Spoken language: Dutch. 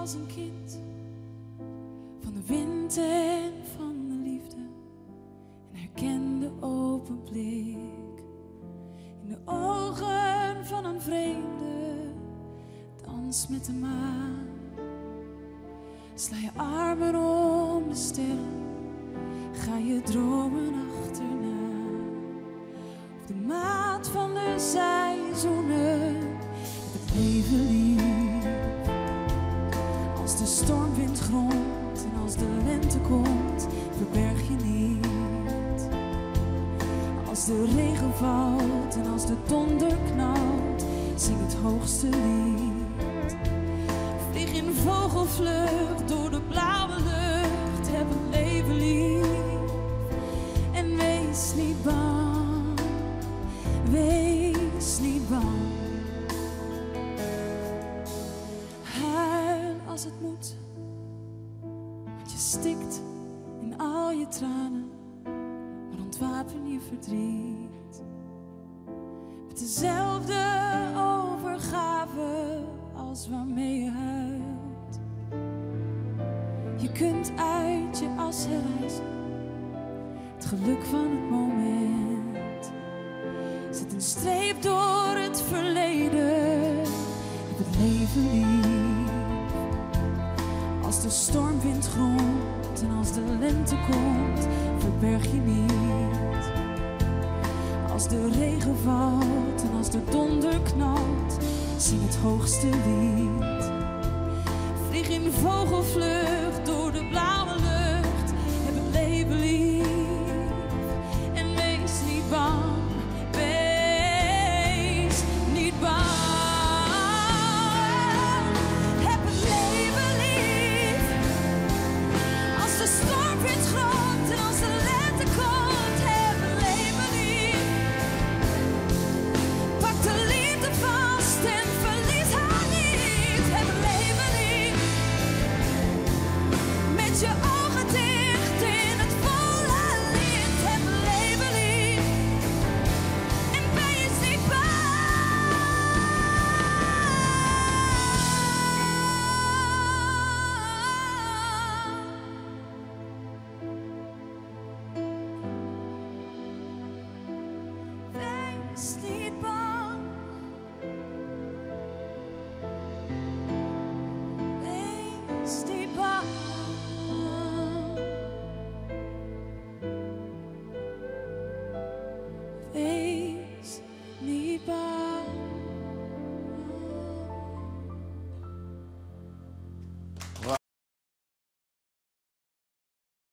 als een kind van de wind en van de liefde en herken de open blik in de ogen van een vreemde. Dans met de maan, sla je armen om de sterren, ga je dromen achterna. Op de maat van de seizoenen, het leven lief. Als de stormwind gromt en als de lente komt, verberg je niet. Als de regen valt en als de donder knalt, zing het hoogste lied. Vlieg in vogelvlucht door de blauwe lucht, heb het leven lief. En wees niet bang, wees niet bang. Huil als het moet, want je stikt in al je tranen, maar ontwapen je verdriet. Met dezelfde overgave als waarmee je huilt. Je kunt uit je as herrijzen, het geluk van het moment. Zet een streep door het verleden, heb het leven lief. Als de stormwind gromt en als de lente komt, verberg je niet. Als de regen valt en als de donder knalt, zing het hoogste lied. Vlieg in vogelvlucht door de blauwe lucht, heb het leven lief. En wees niet bang, wees niet bang. Heb het leven lief. Als de stormwind gromt en als de lente komt, heb het leven lief. Pak de liefde vast en verlies haar niet. Heb het leven lief. Met je ogen dicht in het volle licht. Heb het leven lief. En wees niet bang. Wees niet bang. Wees niet bang. Wees niet bang.